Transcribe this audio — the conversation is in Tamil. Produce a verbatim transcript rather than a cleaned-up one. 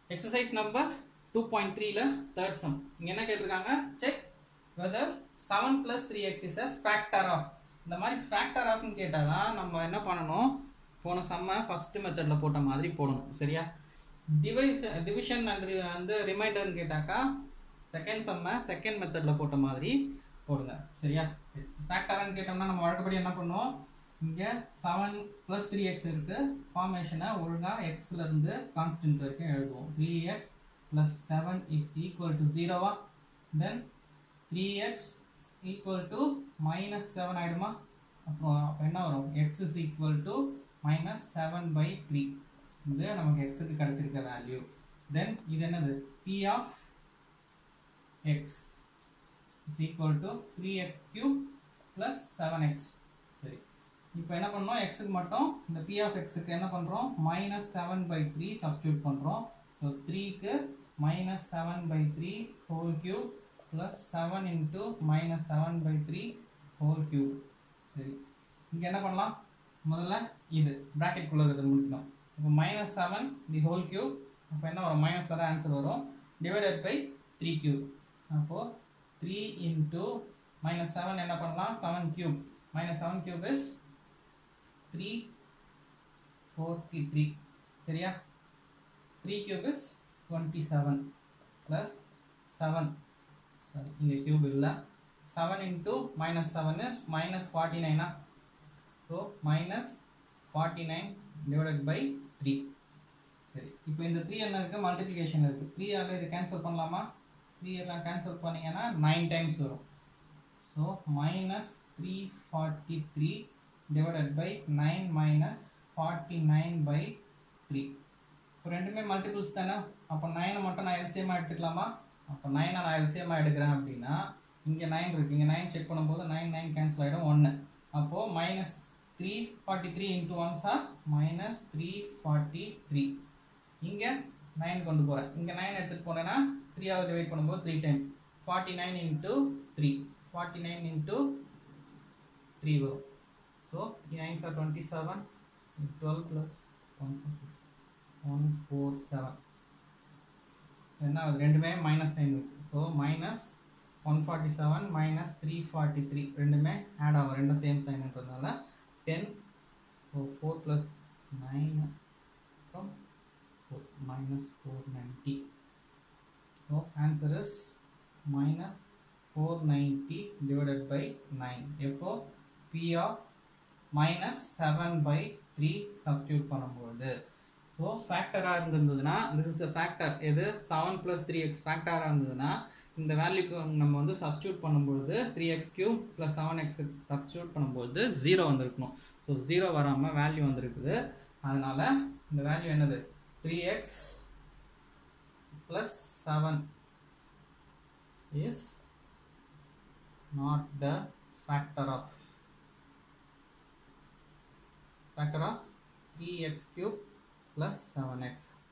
Exercise number two point three la third sum. இங்க என்ன கேட்டிருக்காங்க? Check whether seven plus three x is a factor of. இந்த மாதிரி factor of னு கேட்டாதான் நம்ம என்ன பண்ணணும்? போன சம்ம first methodல போட்ட மாதிரி போடணும். சரியா? division and அந்த remainder னு கேட்டாக்கா second sum second methodல போட்ட மாதிரி போடுங்க. சரியா? factor னு கேட்டோம்னா நம்ம வழக்கப்படி என்ன பண்ணுவோம்? இங்க seven plus three x இருக்கு. ஃபார்மேஷனை ஒழுங்கா x ல இருந்து கான்ஸ்டன்ட் வரைக்கும் எழுதுவோம். three x plus seven is equal to zero. Then three x equal to minus seven ஆயிடுமா? அப்புறம் என்ன வரும்? x is equal to minus seven by three. இது நமக்கு x க்கு கிடைச்சிருக்க வேல்யூ. Then இது என்னது? p of x is equal to three x cube plus seven x. சரி. இப்போ என்ன பண்ணோம்? x க்கு மட்டும் இந்த p of x க்கு என்ன பண்றோம்? minus seven by three substitute பண்றோம். So three க்கு minus seven by three whole cube plus seven into minus seven by three whole cube. சரி. இங்க என்ன பண்ணலாம்? முதல்ல இது bracket குள்ள இருக்கிறது முடிக்கணும். இப்போ minus seven the whole cube. அப்ப என்ன வரும்? minus வர ஆன்சர் வரும். divided by three cube. அப்போ three into minus seven என்ன பண்ணலாம்? seven cube. minus seven cube is three forty-three. சரியா? three cube is twenty-seven plus seven. Sorry, இங்க cube இல்ல. seven into minus seven is minus forty-nine. So minus forty-nine divided by three. சரி. இப்போ இந்த three என்ன இருக்கு? multiplication இருக்கு. three ஆல இது கேன்சல் பண்ணலாமா? three எல்லாம் கேன்சல் பண்ணீங்கன்னா nine times வரும். So minus three forty-three divided by nine minus forty-nine by three. இப்போ ரெண்டுமே மல்டிபிள்ஸ் தானே? அப்போ nine மட்டும் நான் எல்சிஎம் எடுத்துக்கலாமா? அப்போ nine நான் எல்சிஎம் எடுக்கிறேன் அப்படின்னா இங்க nine இருக்கு. இங்க nine செக் பண்ணும்போது nine nine கேன்சல் ஆயிடும் one. அப்போ minus three forty-three into one are minus three forty-three. இங்க nine கொண்டு போறேன். இங்க nine எடுத்துட்டு போனேன்னா three ஆல டிவைட் பண்ணும்போது three times. forty-nine into three. forty-nine into three வரும். So three nines are twenty-seven. twelve plus one forty-seven. So என்ன ரெண்டுமே மைனஸ் சைன் இருக்கு. So minus one forty-seven minus three forty-three ரெண்டுமே ஆட் ஆகும். ரெண்டும் சேம் சைன்ன்றதுனால ten. So four plus nine from four minus four ninety. So answer is minus four ninety divided by nine. எப்போ p of minus seven by three substitute பண்ணும்போது so factor ஆ இருந்ததுன்னா this is a factor. எது seven plus three x factor ஆ இருந்ததுன்னா இந்த வேல்யூக்கு நம்ம வந்து சப்ஸ்டிட்யூட் பண்ணும்போது three x cube plus seven x substitute பண்ணும்போது zero வந்திருக்கணும். so zero வராம வேல்யூ வந்திருக்குது. அதனால இந்த வேல்யூ என்னது? three x plus seven is not the factor of factor of three x cube plus seven x.